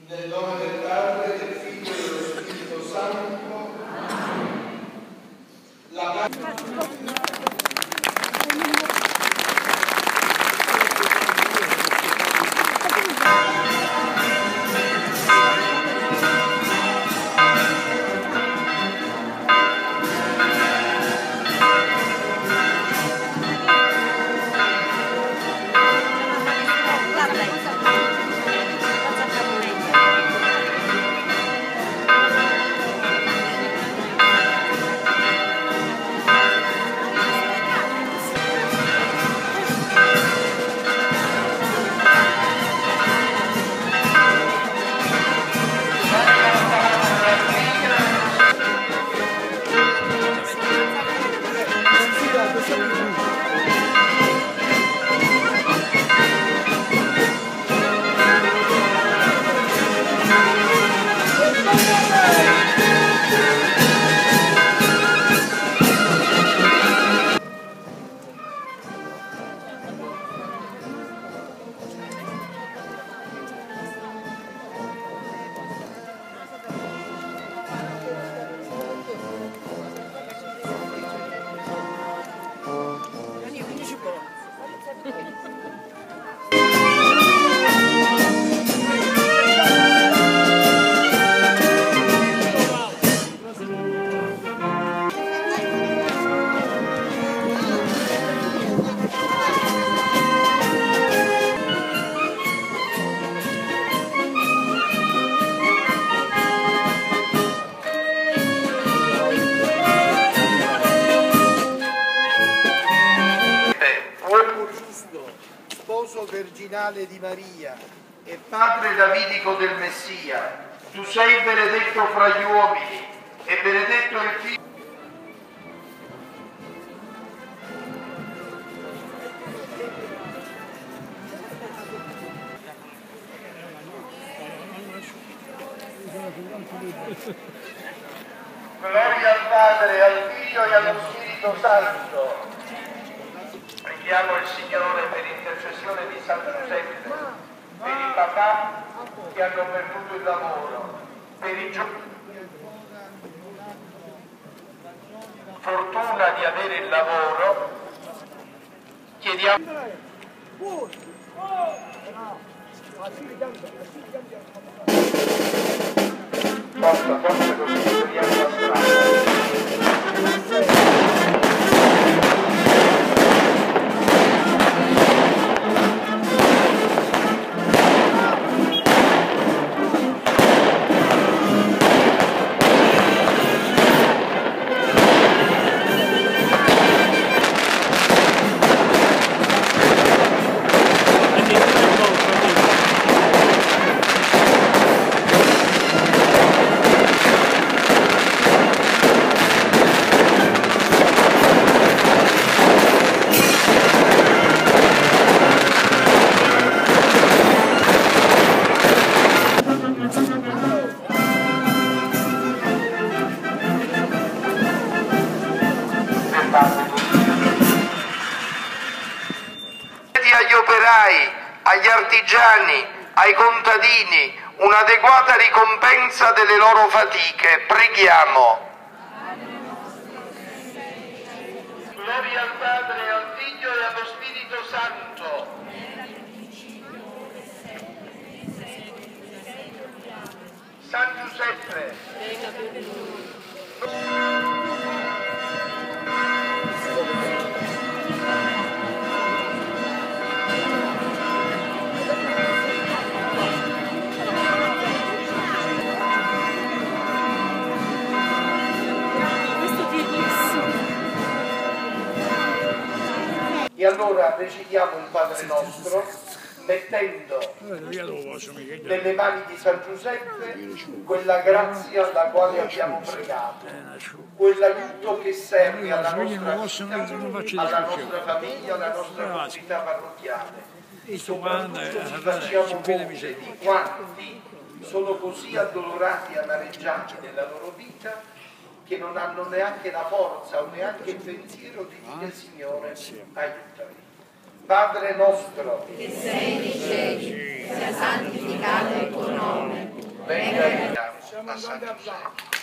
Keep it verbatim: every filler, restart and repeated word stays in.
Nel nome del Padre, del Figlio e dello Spirito Santo. La virginale di Maria e padre davidico del Messia, tu sei benedetto fra gli uomini e benedetto il figlio. Gloria al Padre, al Figlio e allo Spirito Santo. Preghiamo il Signore per intercessione di San Giuseppe, per i papà che hanno perduto il lavoro, per i giovani fortuna di avere il lavoro, chiediamo forza, forza così superiamo la strada. Agli operai, agli artigiani, ai contadini, un'adeguata ricompensa delle loro fatiche. Preghiamo. Gloria al Padre, al Figlio e allo Spirito Santo. San Giuseppe. E allora recitiamo il Padre nostro mettendo nelle mani di San Giuseppe quella grazia alla quale abbiamo pregato, quell'aiuto che serve alla nostra vita, alla nostra famiglia, alla nostra comunità parrocchiale. E soprattutto ci facciamo conto di quanti sono così addolorati e amareggiati nella loro vita che non hanno neanche la forza o neanche il pensiero di dire Signore, aiutami. Padre nostro, che sei nei cieli, sia santificato il tuo nome, cinquanta applausi.